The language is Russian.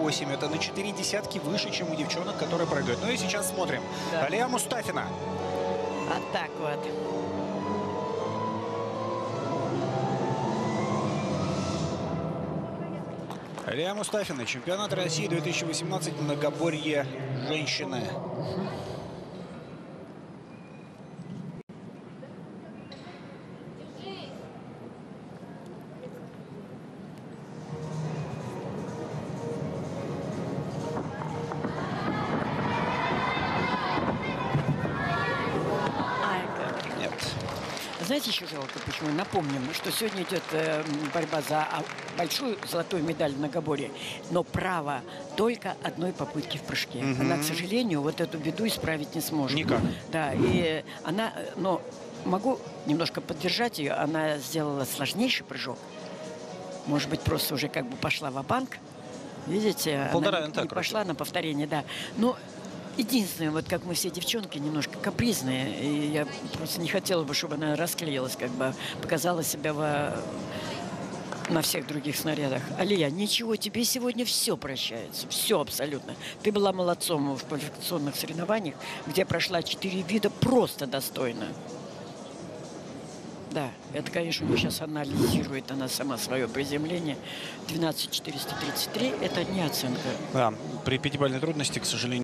1,88. Это на 4 десятки выше, чем у девчонок, которые прыгают. Ну и сейчас смотрим. Да. Алия Мустафина. Вот так вот. Алия Мустафина, чемпионат России 2018, многоборье женщины. Нет. Знаете, еще жалко, почему? Напомним, что сегодня идет борьба за большую золотую медаль в многоборье, но право только одной попытки в прыжке. Она, к сожалению, вот эту беду исправить не сможет. Никак. Да, и она, но могу немножко поддержать ее, она сделала сложнейший прыжок. Может быть, просто уже как бы пошла ва-банк. Видите, Полтора она винта, не пошла на повторение, да. Но единственное, вот как мы все девчонки, немножко капризные, и я просто не хотела бы, чтобы она расклеилась, как бы показала себя на всех других снарядах. Алия, ничего, тебе сегодня все прощается, все абсолютно. Ты была молодцом в квалификационных соревнованиях, где прошла 4 вида просто достойно. Да, это, конечно, сейчас анализирует она сама свое приземление. 12 433 – это не оценка. Да, при пятибалльной трудности, к сожалению.